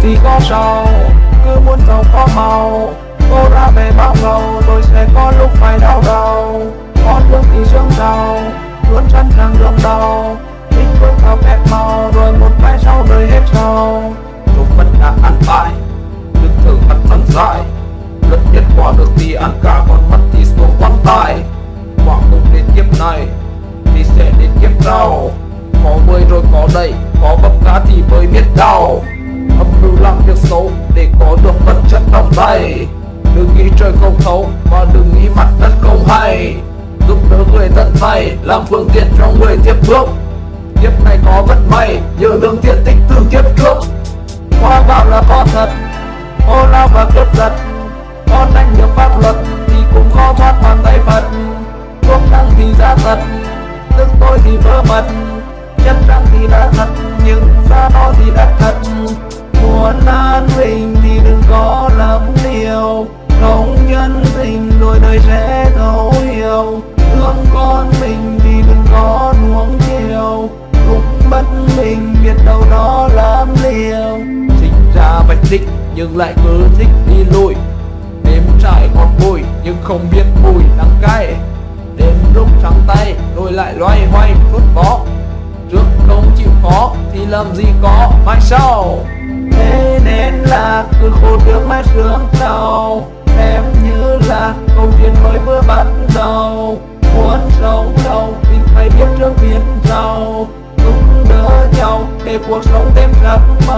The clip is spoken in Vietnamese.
thì có sau, cứ muốn giàu có màu. Cô ra về bao ngầu rồi sẽ có lúc phải đau đầu. Con đường thì sương giàu, luôn sẵn sàng đương đầu. Thích bước vào phép màu rồi một mai sau đời hết sầu. Dù vẫn đã ăn bài, đừng thử mặt thân dài. Lật biết qua được thì ăn cả, còn mất thì xuống quan tài. Quả không đến kiếp này thì sẽ đến kiếp sau. Có bơi rồi có đẩy, có vấp ngã thì mới biết đau. Âm mưu làm việc xấu để có được vật chất trong tay. Đừng nghĩ trời không thấu và đừng nghĩ mặt đất không hay. Giúp đỡ người tận tay, làm phương tiện cho người tiếp bước. Kiếp này có vận may, nhờ lương thiện tích từ kiếp trước. Qua bảo là có thật, ô lao và cướp giật. Con đánh được pháp luật thì cũng khó thoát bàn tay Phật. Thuốc đắng thì ra thật, tức tôi thì vỡ mật. Chất đắng thì đã thật, nhưng xa nó thì đã thật. Muốn an bình thì đừng có lắm liều. Không nhân tình rồi đời sẽ thấu hiểu. Thương con mình thì đừng có nuông chiều. Cũng bất mình biết đâu nó lắm liều. Sinh ra vạch đích nhưng lại cứ thích đi lùi. Đêm trải ngọt bùi nhưng không biết mùi đắng cay. Đến lúc trắng tay rồi lại loay hoay rút vó. Trước không chịu khó thì làm gì có mai sau. Thế nên là cứ khổ trước mai sướng đầu. Xem như là câu chuyện mới vừa bắt đầu. Muốn sống lâu thì phải biết trước biến giàu. Giúp đỡ nhau để cuộc sống thêm sắc màu.